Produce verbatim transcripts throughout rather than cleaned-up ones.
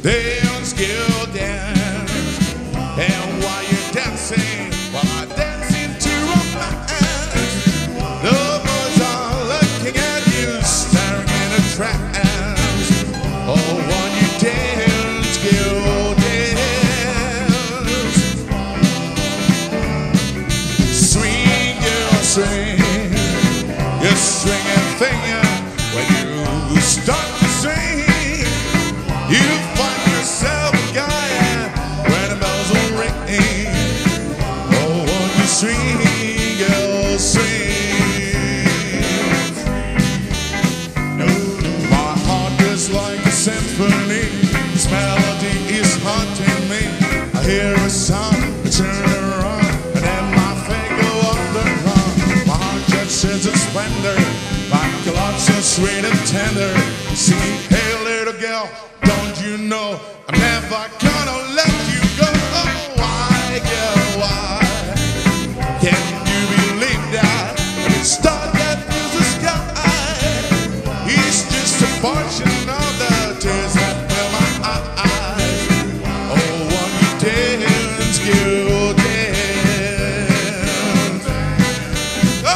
dance, girl, dance. And while you're dancing, while I dance into romance, the boys are looking at you, staring in a trance. Oh, while you dance, girl, dance. Swing, girl, swing. You're swinging finger when you start to sing. You find yourself a guy when the bells are ringing. Oh, won't you swing, girl, swing? My heart is like a symphony. This melody is haunting me. I hear a sound, I turn around, and then my feet go on the ground. My heart just sits in splendor, like a love so sweet and tender. Singing, hey little girl, don't you know I'm never gonna let you go? Oh, why, girl, why? Can you believe that? The star that fills the sky is just a portion of the tears that fill my eyes. Oh, won't you dance, girl, dance? Oh!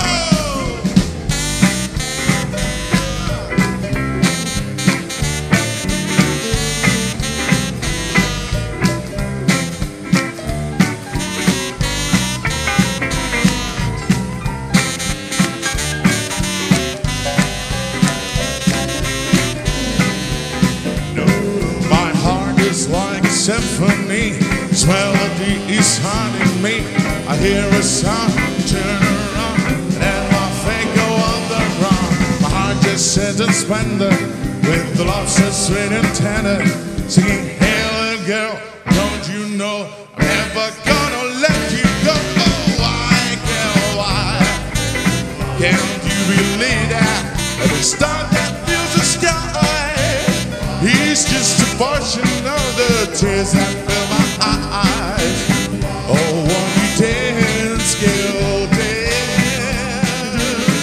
Like a symphony, this melody is haunting me. I hear a sound, turn around, and then my feet go on the ground. My heart just sits in splendor, with the love so sweet and tender. Singing, hey little girl, don't you know I'm never gonna let you go? Oh, why, girl, why? Can't you believe that? Every star that fills the sky, he's just a portion of the tears that fill my eyes. Oh, won't you dance, girl, dance?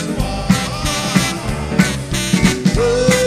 Ooh,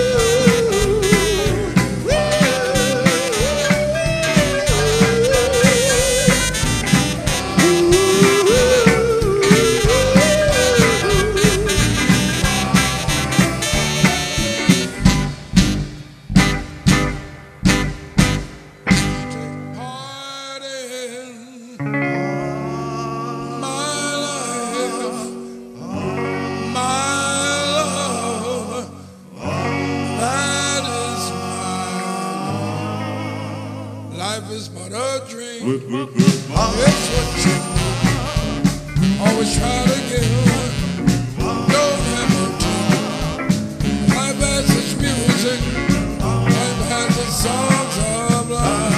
life is but a dream. Woot, woot, woot. It's what you always try to give. Don't have no time. Life has its music. Life has its songs of life.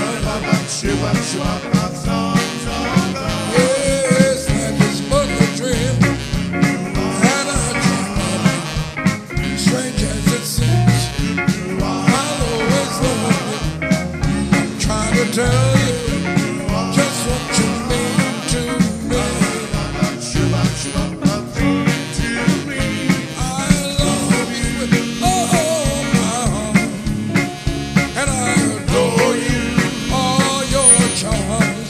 Yes, life is but a dream. And I dream of it. Strange as it seems, I'll always love it. Trying to tell you just what you mean to me. I love you with all my heart, and I adore you, all your charm.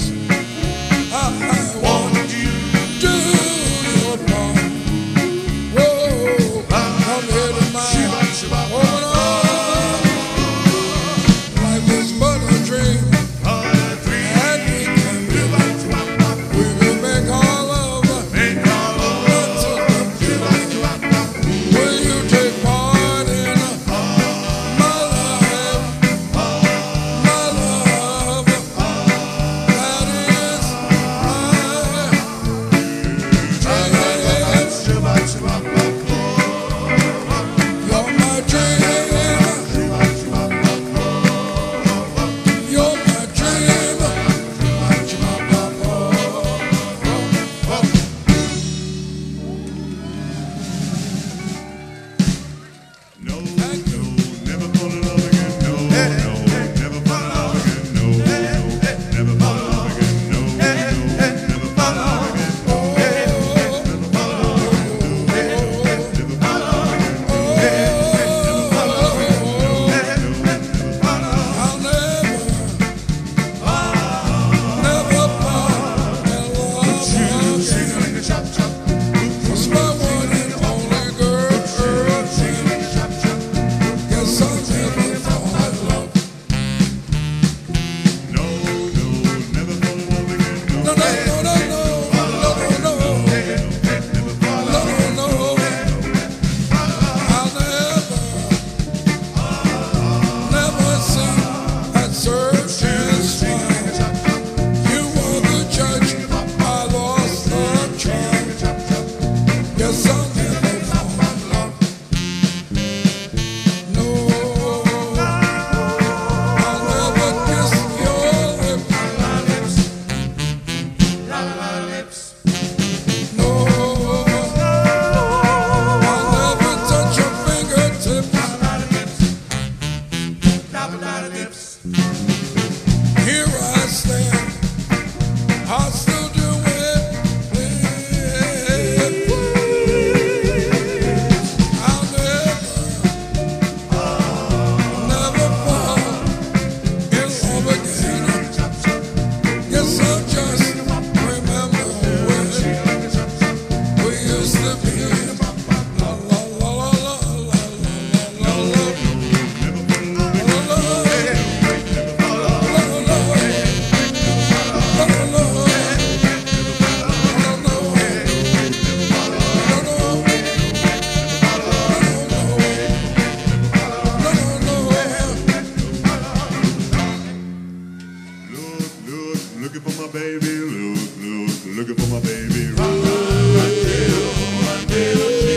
Guess I'll never fall in love. No, I'll never kiss your lips. No, I'll never touch your fingertips. Here I stand, I still do it. I'll never, never fall in love again. Guess I'll just remember when we used to be. La la la la la la la la la. Look, look, looking for my baby. Look, look, looking for my baby. Run, run, run, till, run, till.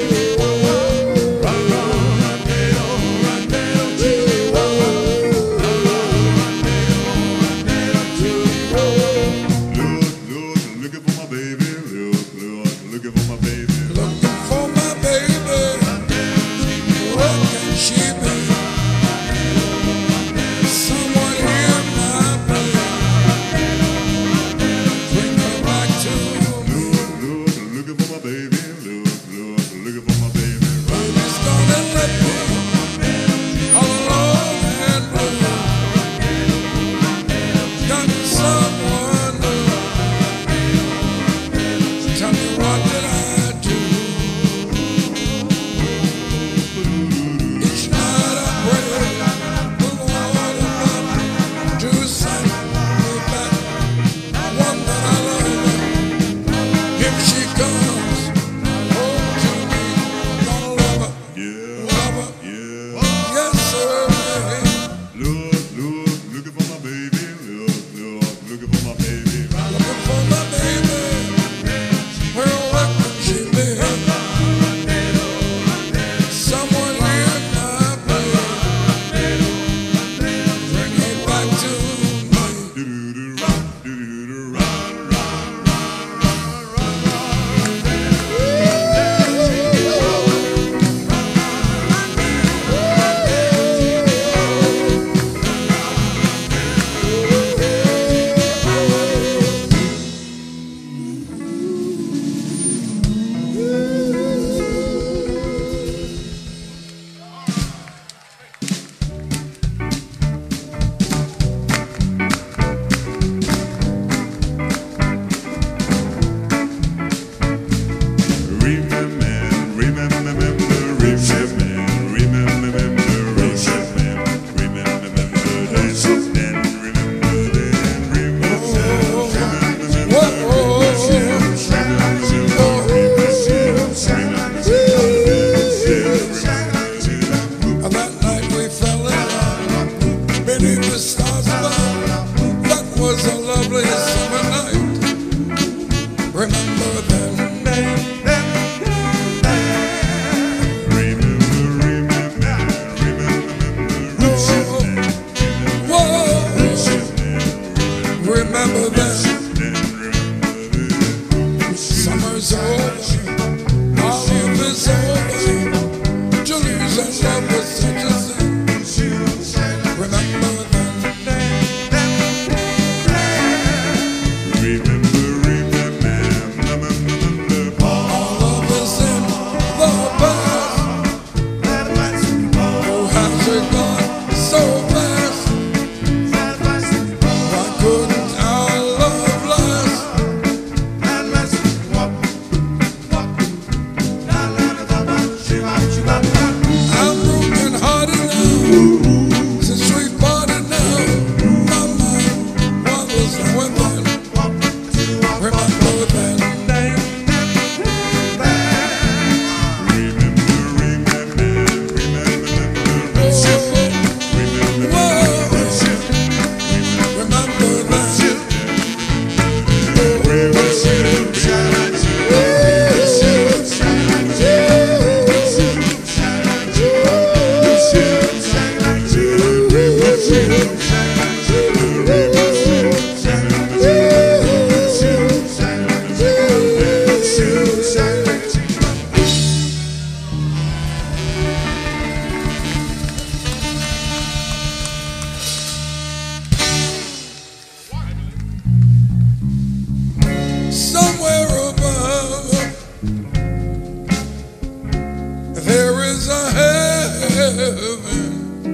heaven.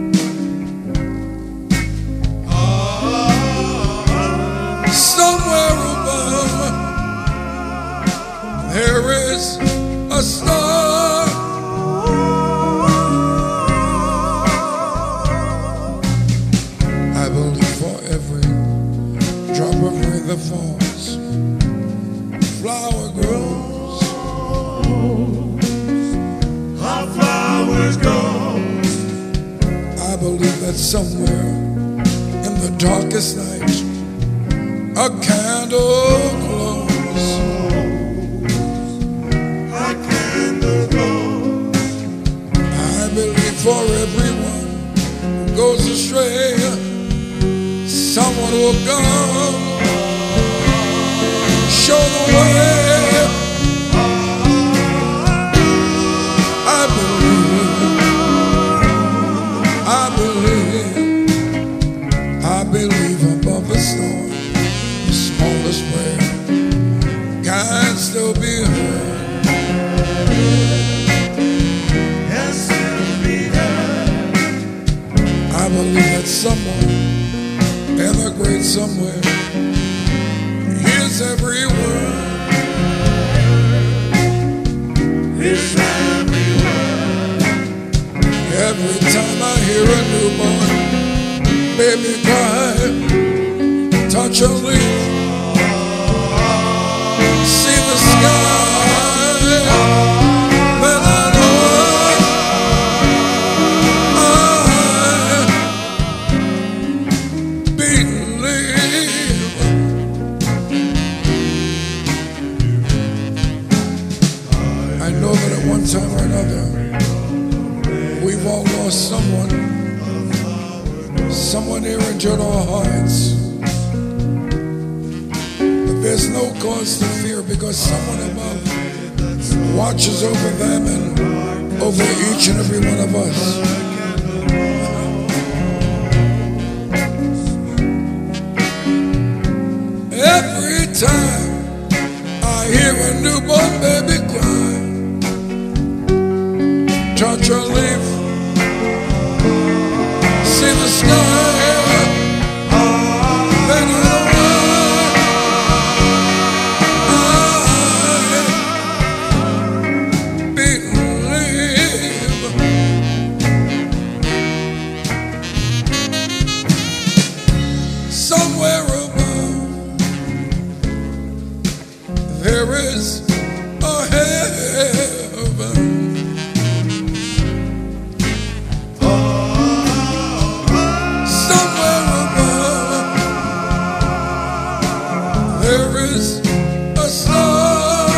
Somewhere above there is a star. I believe for every drop of rain that falls, flower grows. Our flowers grow. I believe that somewhere in the darkest night a candle glows. A candle glows. I believe for everyone who goes astray, someone will come, show the way. I believe, I believe, I believe above the storm, the smallest prayer can still be heard. Yes, it'll be heard. I believe that someone in the great somewhere hears every word. It's every word. Every time I hear a newborn baby cry, touch a leaf, see the sky, then I know I believe. I know that at one time or another we've all lost someone, someone near and dear to our hearts. But there's no cause to fear because someone above watches over them and over each and every one of us. Every time I hear a newborn baby cry, touch a leaf, see the sky, then I believe. Somewhere above there is a heaven. Somewhere above there is a star.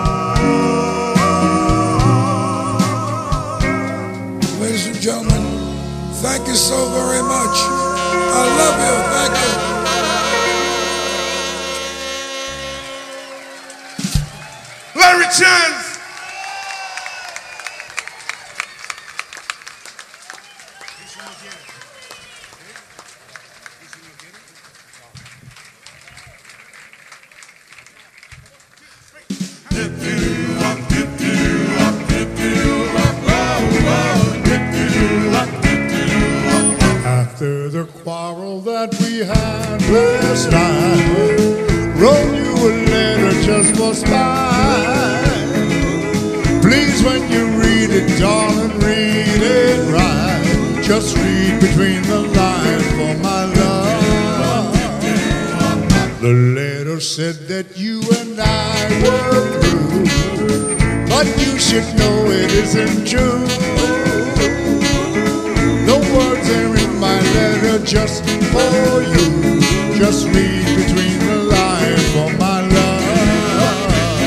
Ladies and gentlemen, thank you so very much. I love you. Thank you. Larry Chance. After the quarrel that we had last night, wrote you a letter just for spite. Please, when you read it, darling, read it right. Just read between the lines for my love. The letter said that you and I were through, but you should know it isn't true. The words are in my letter just for you. Just read between the lines for my love.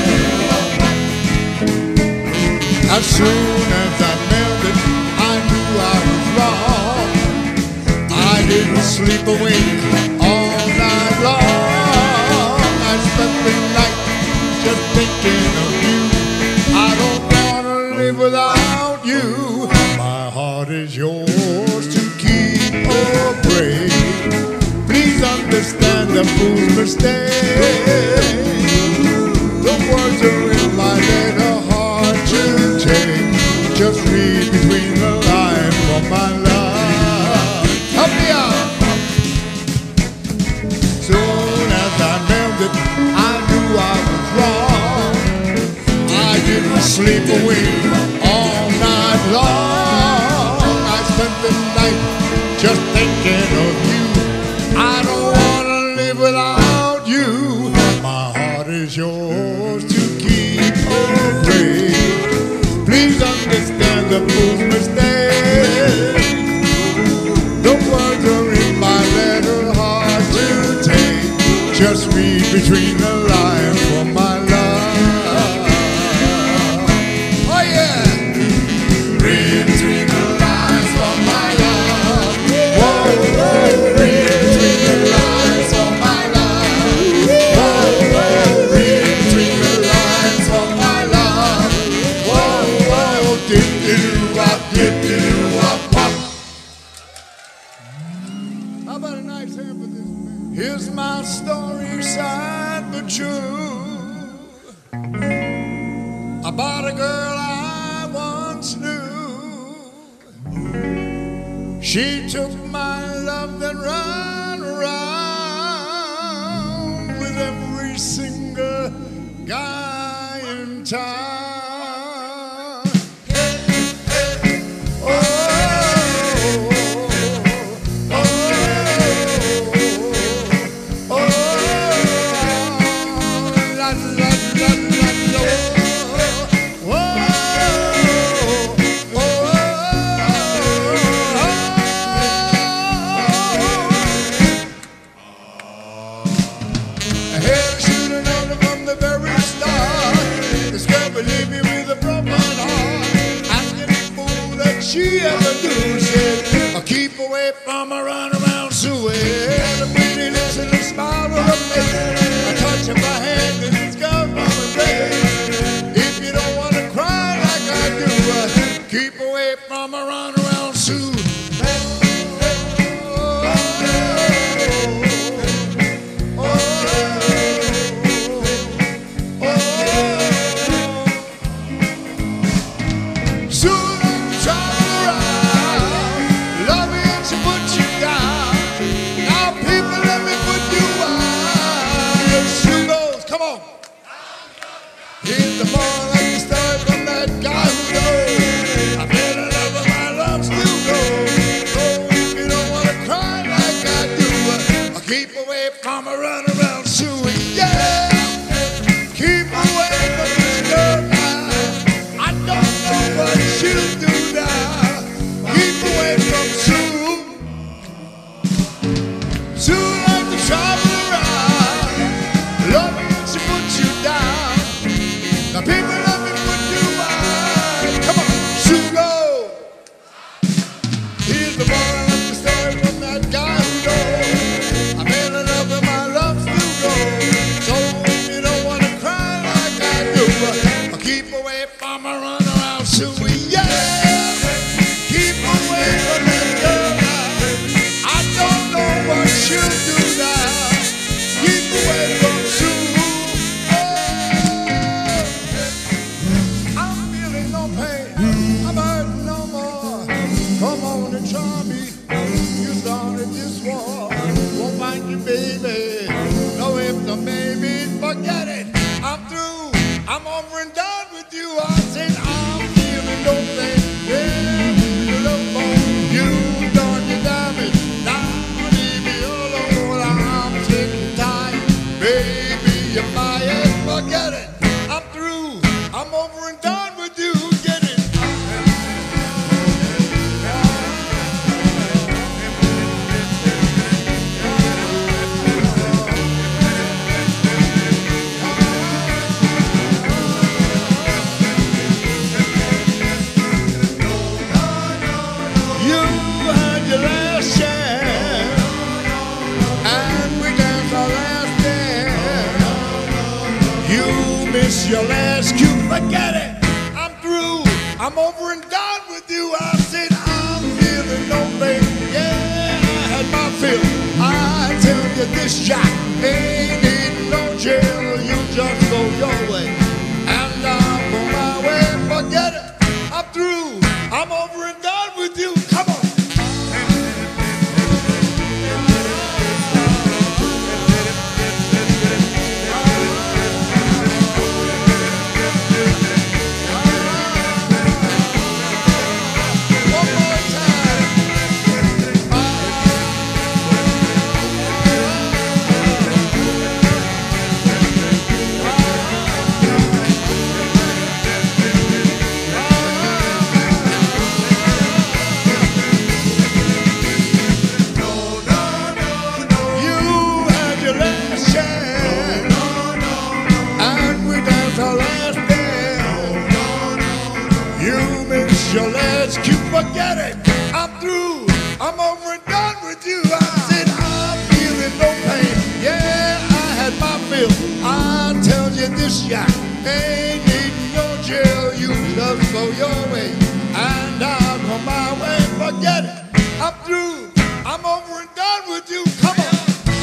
As soon as I mailed it, I knew I was wrong. I didn't sleep a wink all night long. I spent the night just thinking of you. I don't wanna live without you. My heart is yours to keep or break. Please understand a fool's mistake. The words are in my letter, hard to take. Just read between the lines. away all night long. I spent the night just thinking of you. I don't wanna live without you. My heart is yours to keep away. Please understand the fool's mistake. The words are in my letter, hard to take. Just read between the lines for my love. Oh yeah! Read between the lines for my love. Whoa, whoa, read between the lines for my love. Whoa, whoa, read between the lines for my love. Whoa, whoa, dip dip wop, dip dip wop wop. How about a nice hand for this man? Here's my story, sad but true, about a girl I once knew. She took my love and ran around with every single guy in town. Oh, oh, oh, oh, la, la, la, la, la, oh, oh, I should have known it from the very start. This girl believed me with a broken heart. Asking the fool that she ever do. Said, I'll keep away from her, run around Suez. And a pretty lips and a smile on her face. A touch of my hand and it's gone from her face. If you don't want to cry like I do, uh, keep away from her, run around Suez. Here's the ball like the story from that guy who knows. I fell in love with my love still goes. So if you don't want to cry like I do, I'll keep away from a run around Suey. Yeah, keep away from this girl now. I don't know what she'll do now. Keep away from Sue. Sue like to travel around. Love you and she puts you down. The people love me put you out. Come on, Sue go. Here's the moral of the story from that guy who knows. I fell in love with my love still goes. So if you don't want to cry like I do, I'll keep away from a run around Sue. Yeah, keep away from that girl now. I don't know what she'll do now. Keep away from Sue. Come on and try me. You started this war. Won't find you, baby. No if the maybe. Forget it. I'm through. I'm over and done with you. I said I'm feeling no pain. Yeah, you love on you. Done your damage. Now leave me alone. I'm sick and tired. Baby, you're fired. Forget it. I'm through. I'm over and done with you. Get it. Your last cue, forget it. I'm through. I'm over and done with you. I said I'm feeling no pain. Yeah, I had my fill. I tell you this jack ain't in no jail. You just go your way, and I'm on my way. Forget it. I'm through. I'm over and done with you. Come on. You miss your legs, keep forgetting. I'm through, I'm over and done with you. I said I'm feeling no pain. Yeah, I had my fill. I'll tell you this, Jack, ain't needing no jail. You just go your way, and I'll go my way. Forget it, I'm through, I'm over and done with you. Come on.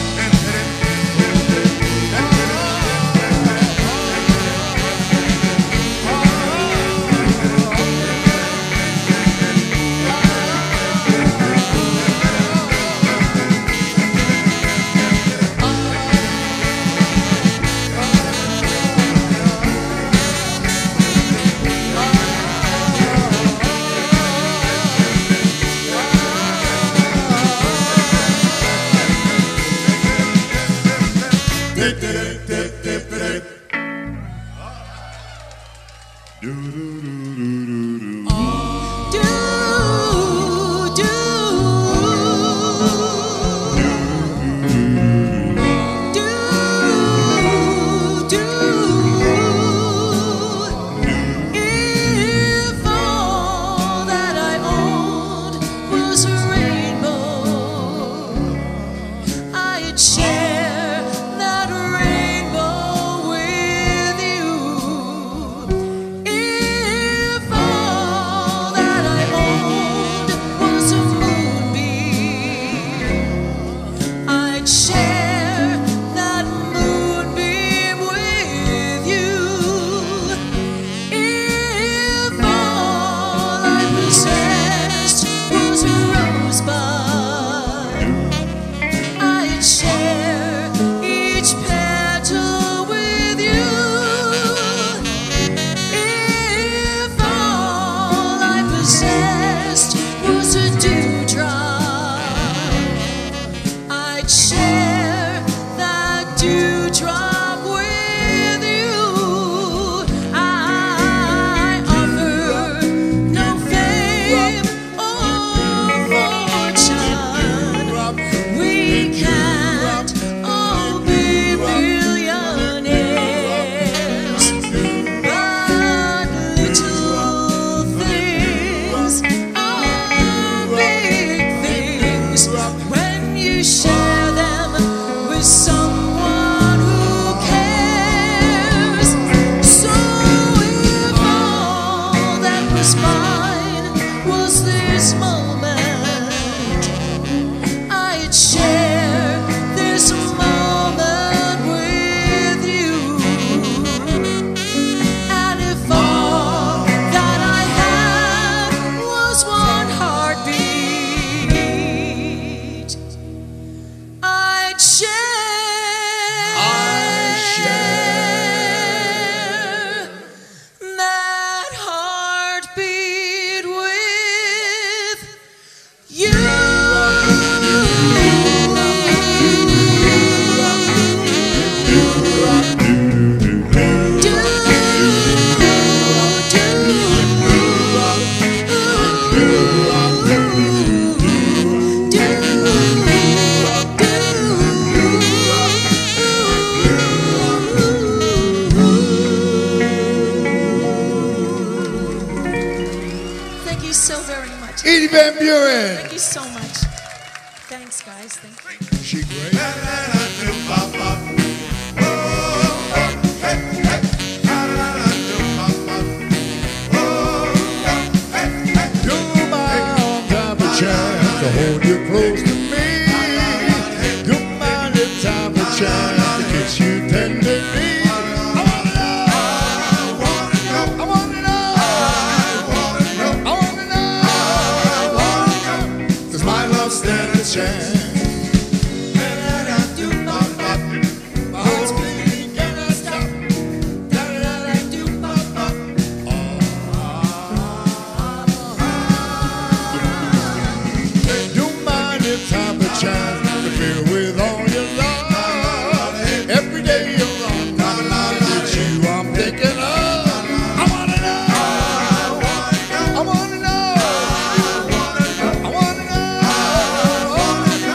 Edie Van Buren. Thank you so much. Thanks, guys. Thank you. She great. Do my own time a chance to hold you close to me. Do my little time a chance to kiss you tenderly. Stand a chance. My heart's beating, cannot stop. Do mind if time a chance to feel with all your love. Every day you're on my mind, it's you I'm thinking of. I wanna know. I wanna know. I wanna know.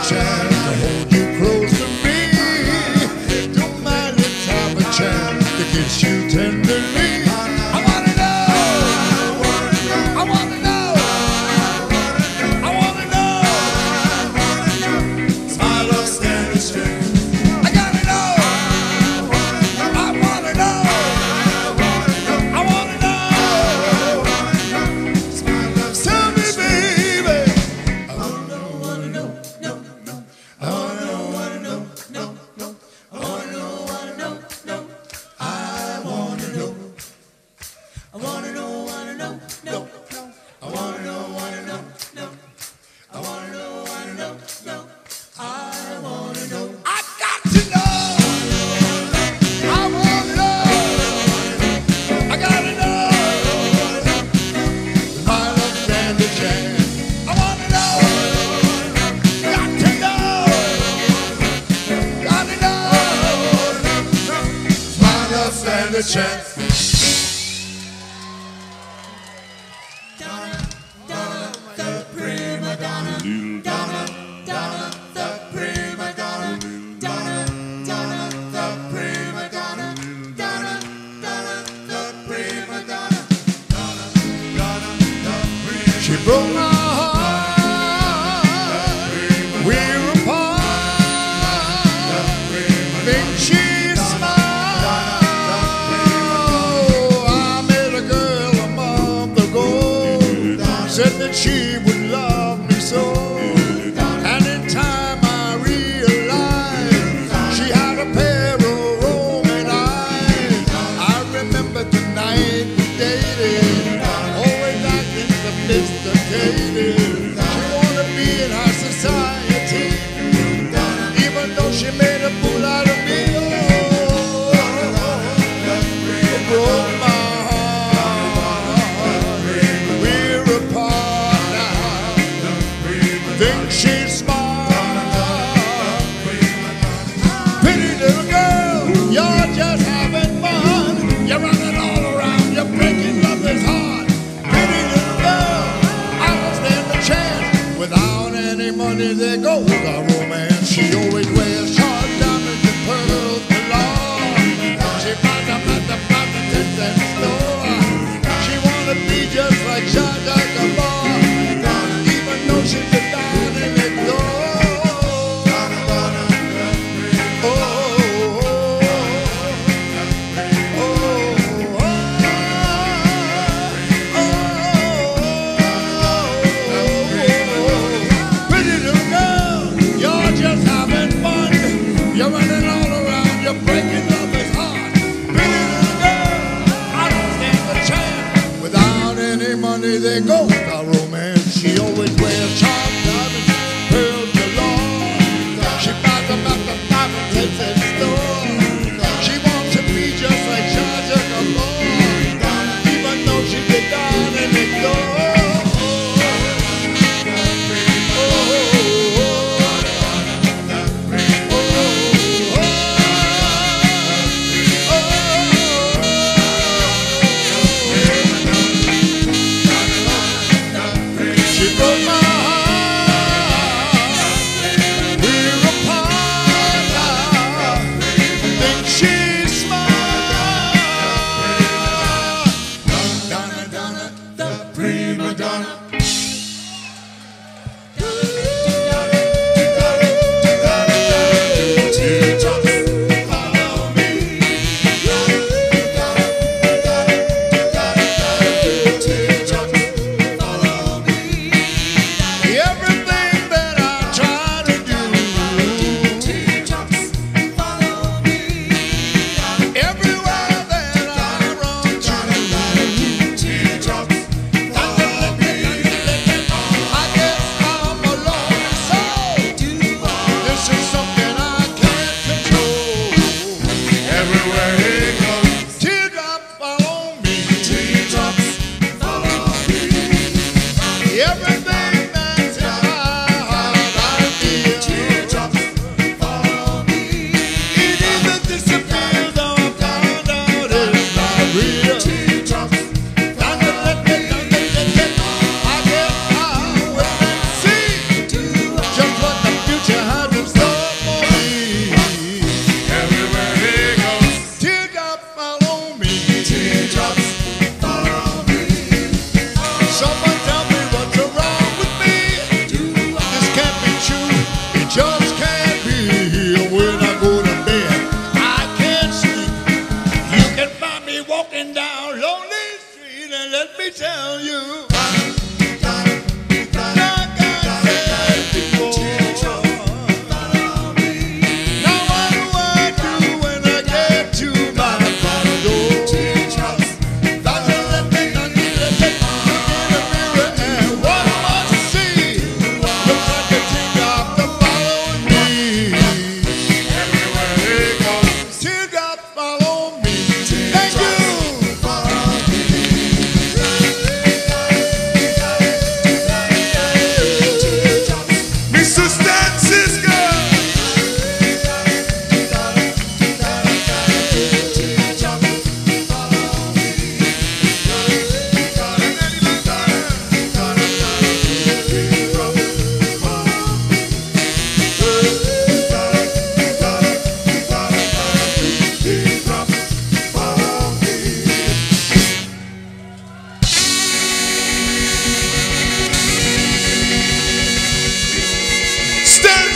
chance to hold you close to me. Don't mind, let's have a chance to kiss you tenderly. I wanna know, I wanna know, I wanna know. My love stand a chance. I gotta know, I wanna know, I wanna know. Tell me, baby. I wanna know, wanna know, no, no. I wanna know, wanna know, no, no. I wanna know, wanna know, no. I wanna know. I wanna know, wanna know, no, no. I wanna know, wanna know, no. I wanna know, wanna know, no. I wanna know. I got to know. I wanna know. I gotta know. My love stand a chance. I wanna know. Got to know. Gotta know. My love stand a chance. Donna, Donna, the prima donna. Donna, Donna, the prima donna. Donna, Donna, the prima donna. Donna, Donna, the prima donna. She broke my heart. We're apart. Think she smiled. I met a girl a month ago. Said that she would love me so. And in time I realized she had a pair of roaming eyes. I remember the night we dated, always acting sophisticated. She wanted me in her society, even though she made a fool out of me. Oh, broke my heart. We're apart now. Think she's smart. Pretty little girl, you're just having fun. You're running all around, you're breaking lovers' heart. Pretty little girl, I don't stand a chance. Without any money, there goes our romance. She always wears short diamonds and pearls galore. She buys them at the Providence and store. She wanna be just like Zsa Zsa Gabor, even though she's a darling next door. Oh, oh, oh, oh, oh. Pretty little girl, you're just having fun.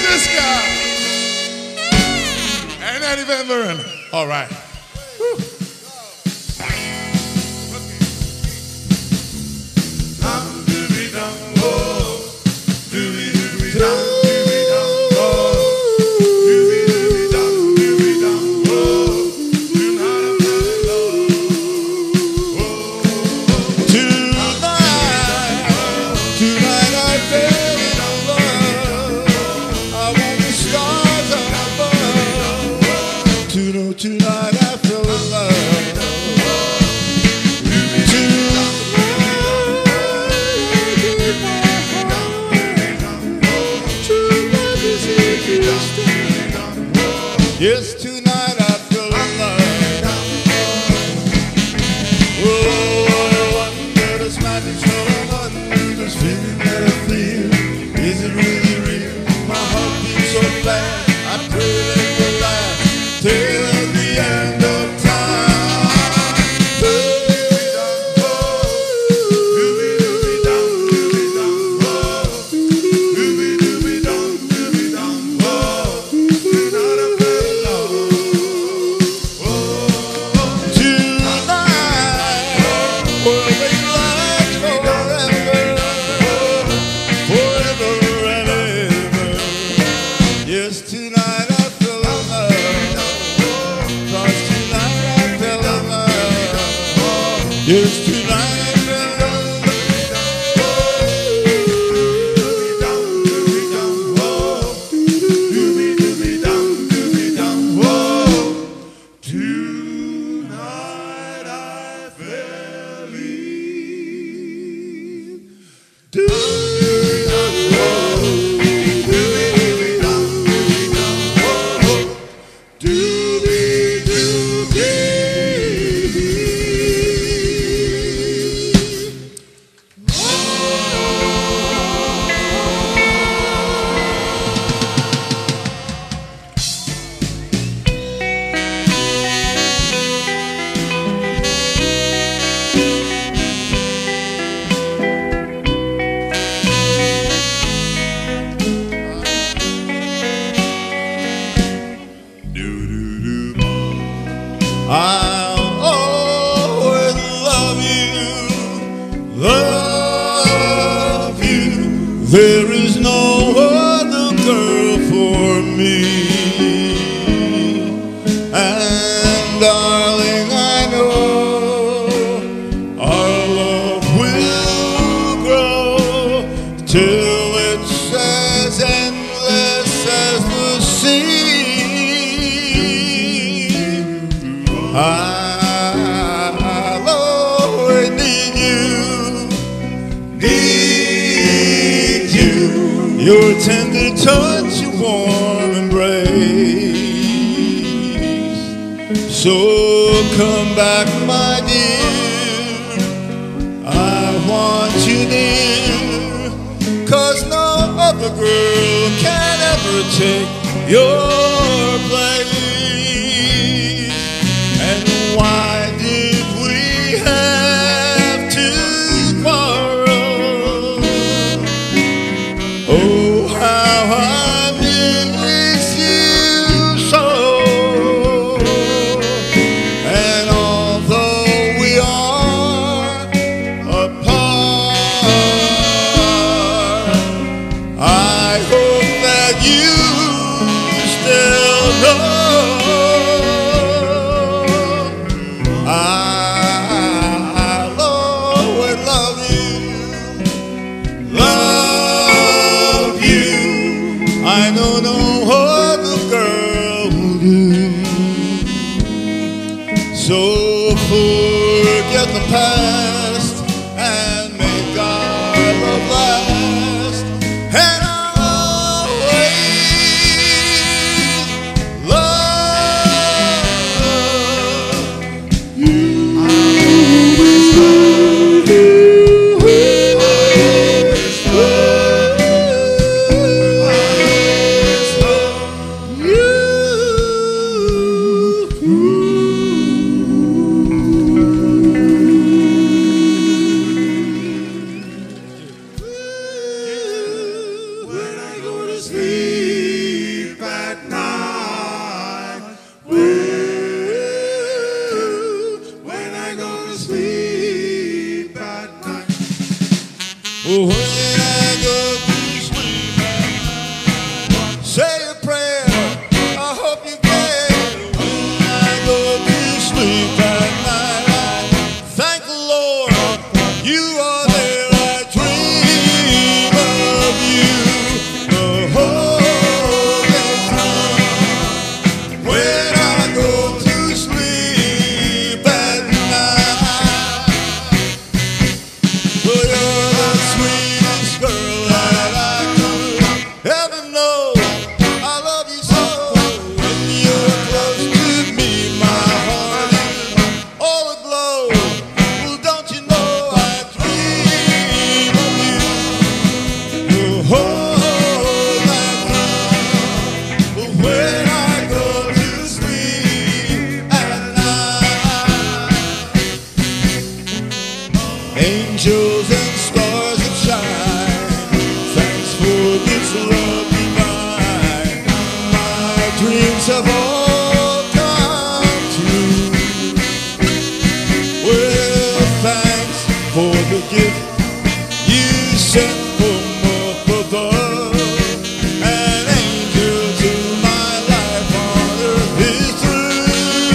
this guy. And Eddie Van Buren. All right. Woo. Tonight I fell in love. Yes, tonight I fell in love. Oh, I wonder this magic show. I wonder this feeling that I feel. Is it really real? My heart beats so fast. I pray that it will last till the end of time. Yes, tonight I fell in love. Tonight I fell in I'll always love you, love you. There is no other girl for me. And darling, I know our love will grow till it's as endless as the sea. I'll always need you, need you. Your tender touch, your warm embrace. So come back, my dear, I want you near, 'cause no other girl can ever take your place. And why did we have to quarrel? Oh, how I miss you so. And although we are apart, I hope that you still know I'll always love you, love you. I know no other girl will do. So forget the past and make our love last. And I'll always love you. When I go to sleep. have all come true. Well, thanks for the gift you sent from up above. An angel to my life on earth is through.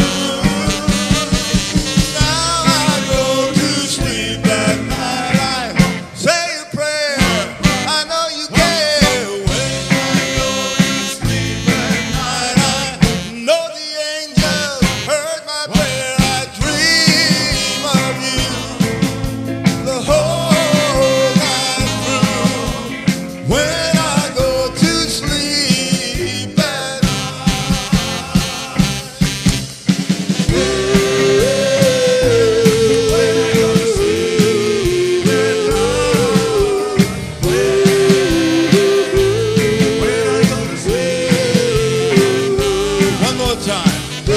Now I go to sleep at night. I say a prayer. I know you care. When I go to sleep at night, I know the angel heard my prayer. I dream of you the whole night through. When I go to sleep at one more time.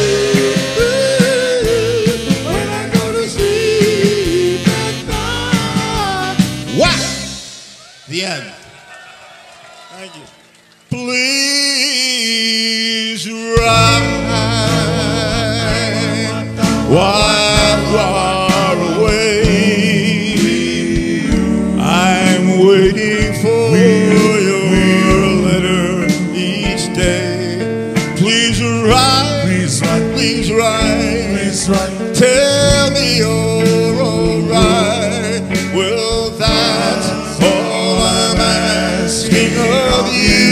When I go to sleep at night. What? The end. Thank you. Please ride while you are away. I'm waiting for your letter each day. Please write, Please write, please write, please write. tell me you're alright. Well, that's all I'm asking of you.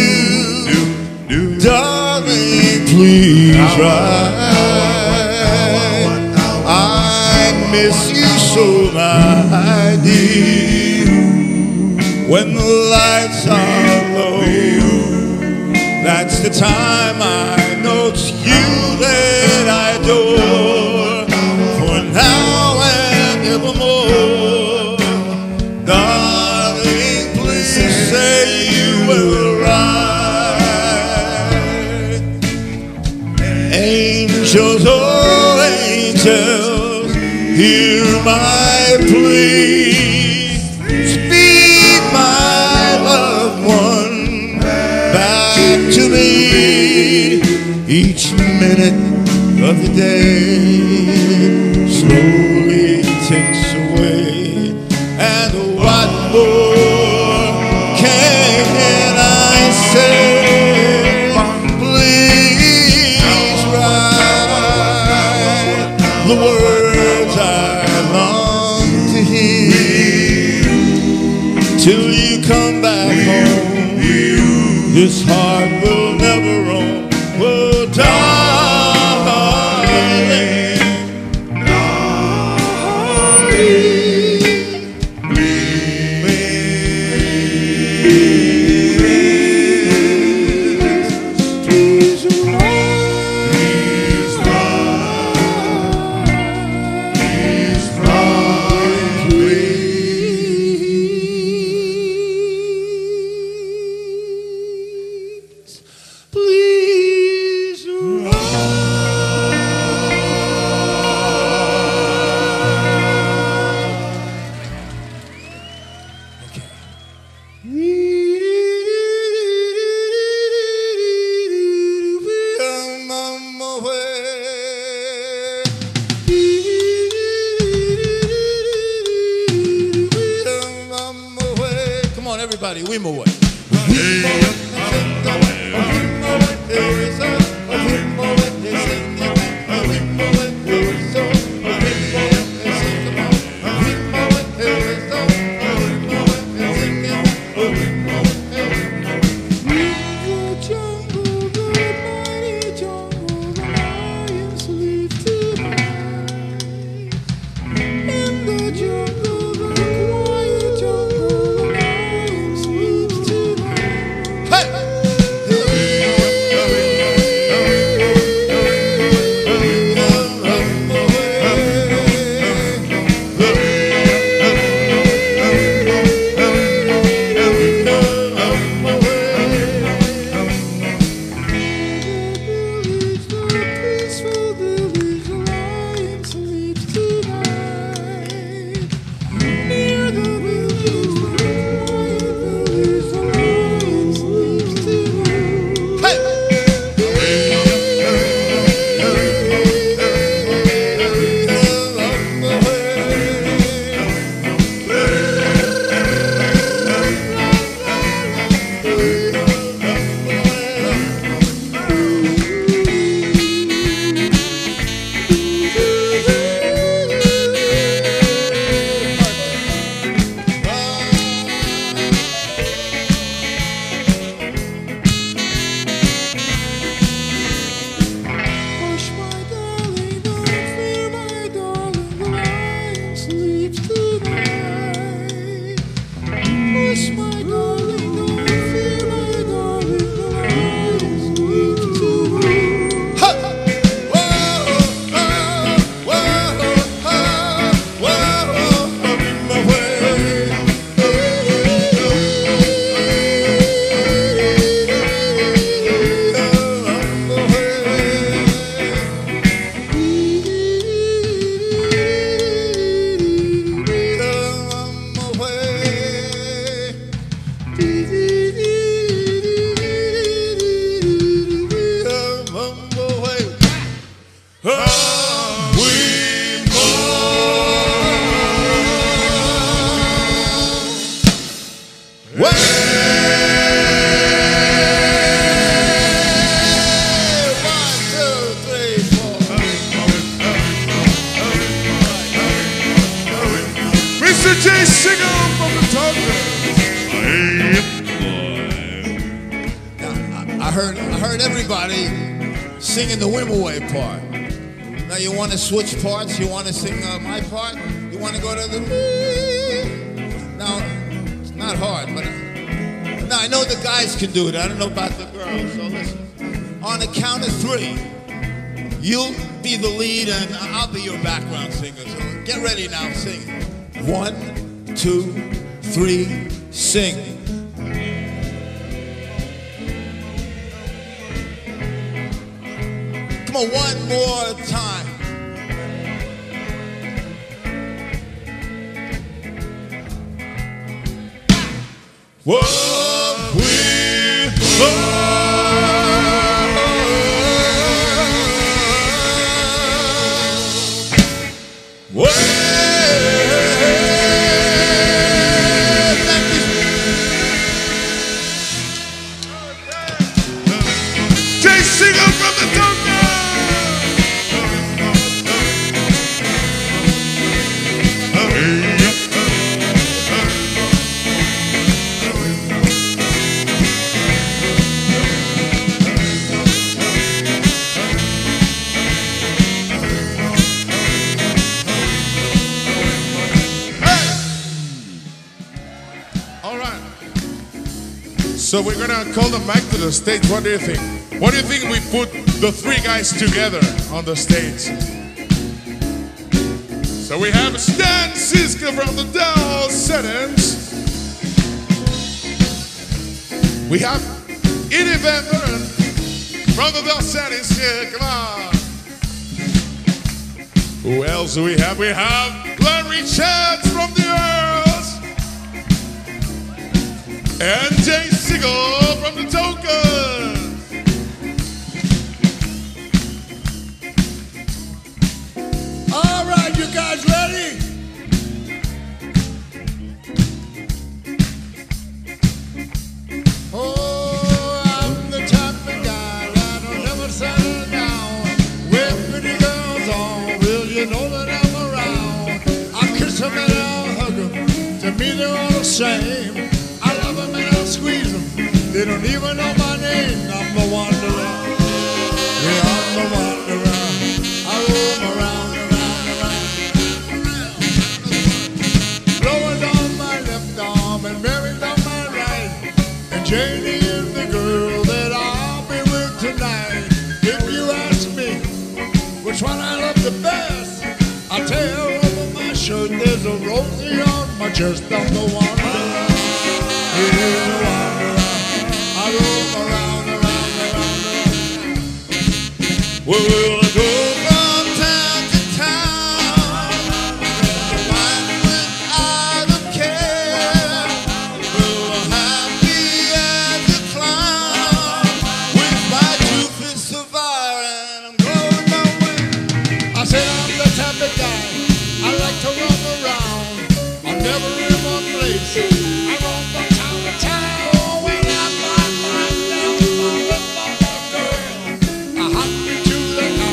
Darling, please write. I miss you so, my dear. When the lights are low, that's the time I know it's you that I adore. For now and evermore, darling, please say you will ride. Angels, oh angels, hear my plea. Speed my loved one back to me. Each minute of the day slowly ticks away. And what more can I say? Please write the words I long to hear. Till you come back home, this heart will never roam. Oh, darling, please, please Please Come on, everybody, we move away. heard, I heard everybody singing the Wimoway part. Now you want to switch parts? You want to sing uh, my part? You want to go to the... Now, it's not hard, but... Now, I know the guys can do it. I don't know about the girls, so listen. On the count of three, you'll be the lead and I'll be your background singer. So get ready now, sing. One, two, three, sing. Come on, one more time. What we So we're gonna call them back to the stage. What do you think? What do you think we put the three guys together on the stage? So we have Stan Siska from the Dow Settings. We have Eddie Van Buren from the Dow Settings. Yeah, come on. Who else do we have? We have Glenn Richards from the Earls. And Jay Sigel from the Tokens. All right, you guys ready? Oh, I'm the type of guy that'll never settle down. With pretty girls on, will you know that I'm around? I'll kiss them and I'll hug them. To me they're all the same. Squeeze them, they don't even know my name. I'm the wanderer, yeah, I'm the wanderer. I roam around, around, around, blowing on my left arm and Mary's on my right. And Janie is the girl that I'll be with tonight. If you ask me which one I love the best, I'll tear over my shirt. There's a rosy on my chest. I'm the wanderer. Yeah, the wanderer. I roam around, around, around, around. Well, we'll go from town to town, one without a care. We're happy as a clown with my two fists of fire and I'm going my way. I said I'm the type of guy I like to roam around. I'm never in one place. I roam from town to town. When I find my love, my love, my girl, I hop into the car.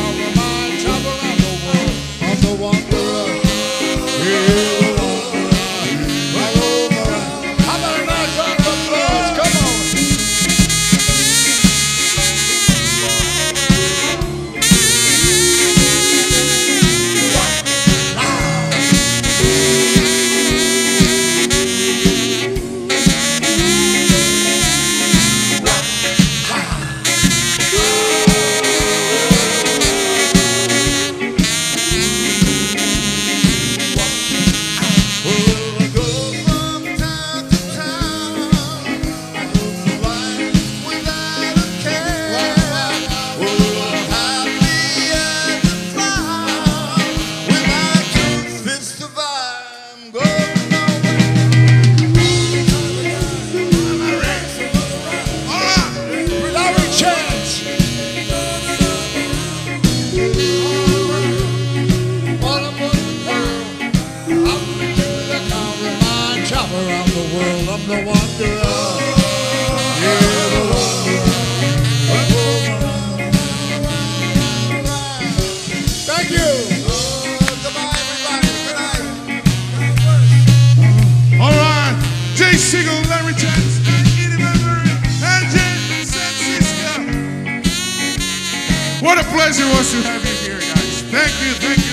What a pleasure it was to have you here, guys. Thank you, thank you.